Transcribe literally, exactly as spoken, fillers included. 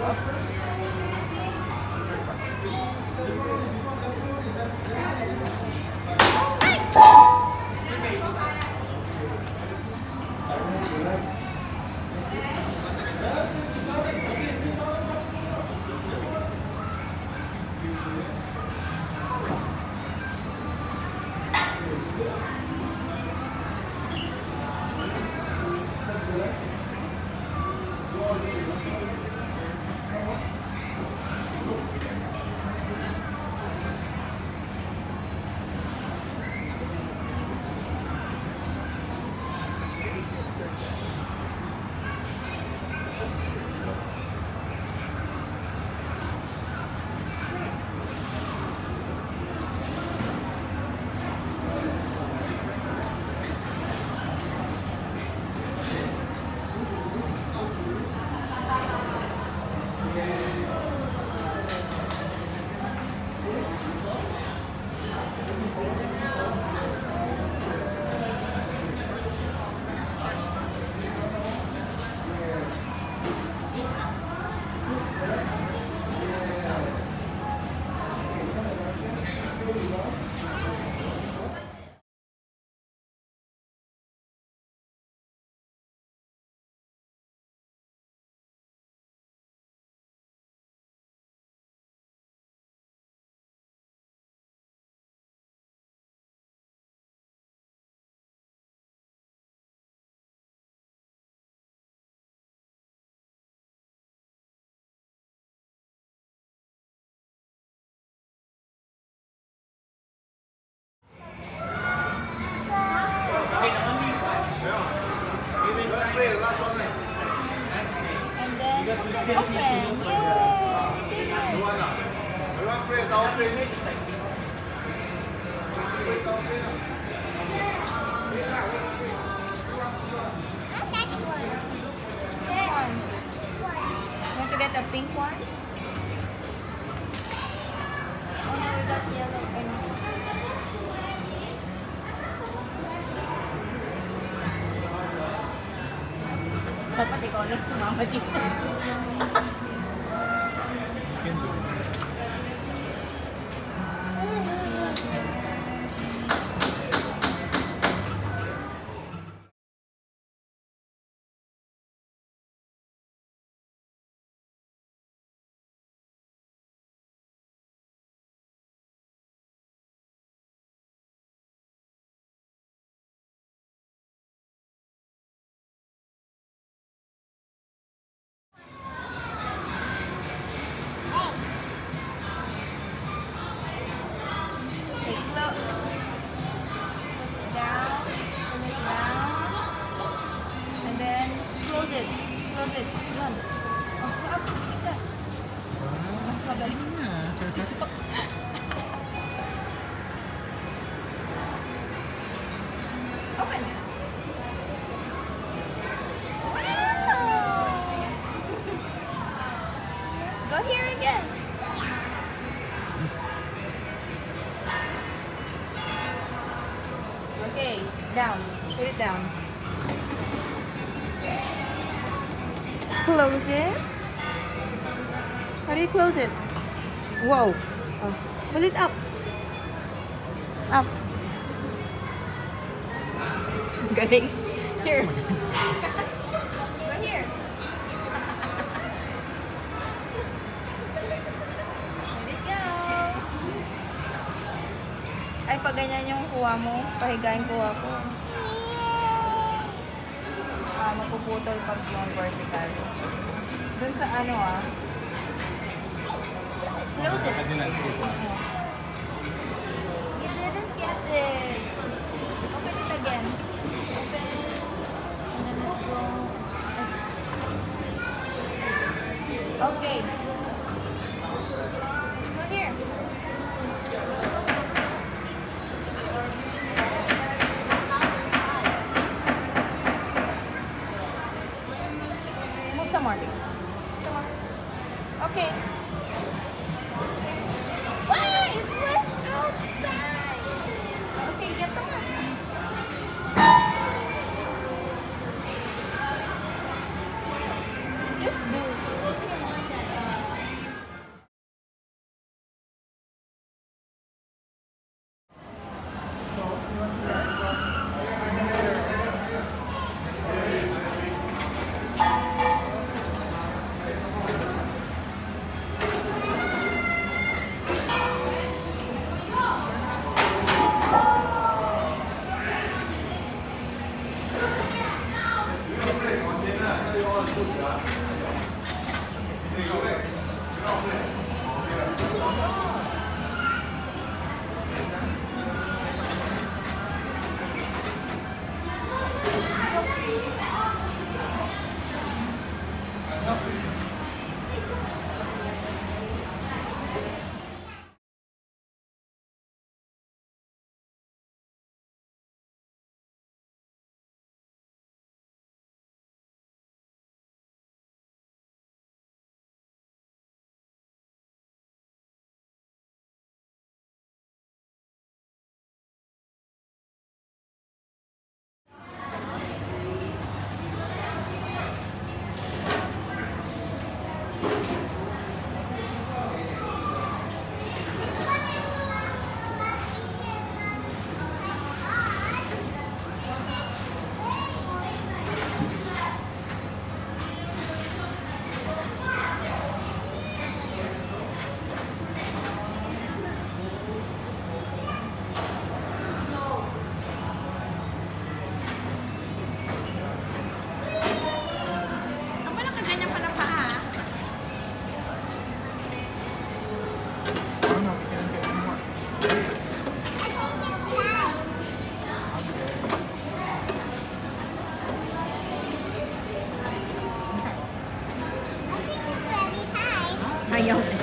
Want to get the pink one? Oh no, we got yellow. Dapat ikaw ulit sumama dito. Close it. Run. Oh, up. Take that. Mas magaling na. Open. Wow. Go here again. Okay, down. Put it down. Close it. How do you close it? Whoa. Oh. Pull it up. Up. Galing. Here. Go here. Let it go. Ay, pag ganyan yung kuha mo, pahigain kuha ko. Ah, magpuputol pag yung vertical. Dun sa ano ah. Close it. You didn't get it. Open it again. Open. And then let's go. Okay. Go here. Move some more. Some more. Okay. Why? It went outside. Okay, get some more. Just do. ayaw na.